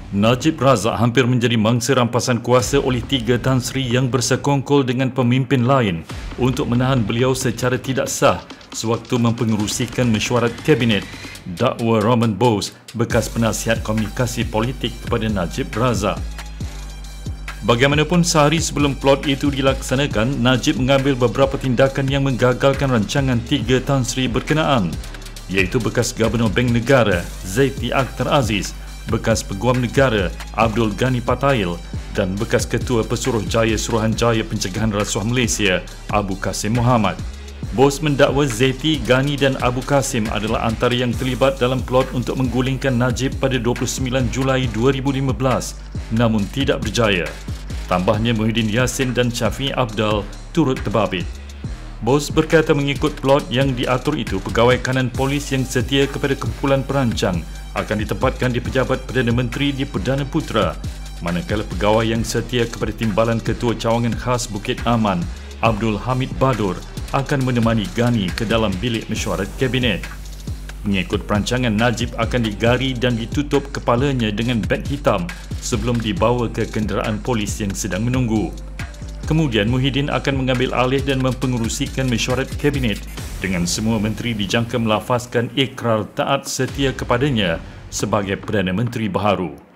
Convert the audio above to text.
Najib Razak hampir menjadi mangsa rampasan kuasa oleh 3 Tan Sri yang bersekongkol dengan pemimpin lain untuk menahan beliau secara tidak sah sewaktu mempengerusikan mesyuarat kabinet, dakwa Roman Bose, bekas penasihat komunikasi politik kepada Najib Razak. Bagaimanapun, sehari sebelum plot itu dilaksanakan, Najib mengambil beberapa tindakan yang menggagalkan rancangan 3 Tan Sri berkenaan, iaitu bekas Gubernur Bank Negara Zaiti Akhtar Aziz, bekas Peguam Negara Abdul Ghani Patail dan bekas Ketua Pesuruhjaya Suruhanjaya Pencegahan Rasuah Malaysia Abu Kasim Muhammad. Bos mendakwa Zaiti, Ghani dan Abu Kasim adalah antara yang terlibat dalam plot untuk menggulingkan Najib pada 29 Julai 2015 namun tidak berjaya. Tambahnya, Muhyiddin Yassin dan Syafiee Apdal turut terbabit. Bos berkata mengikut plot yang diatur itu, pegawai kanan polis yang setia kepada kumpulan perancang akan ditempatkan di pejabat Perdana Menteri di Perdana Putra, manakala pegawai yang setia kepada Timbalan Ketua Cawangan Khas Bukit Aman Abdul Hamid Badur akan menemani Ghani ke dalam bilik mesyuarat kabinet. Mengikut perancangan, Najib akan digari dan ditutup kepalanya dengan beg hitam sebelum dibawa ke kenderaan polis yang sedang menunggu. Kemudian Muhyiddin akan mengambil alih dan mempengerusikan mesyuarat kabinet dengan semua menteri dijangka melafazkan ikrar taat setia kepadanya sebagai Perdana Menteri baharu.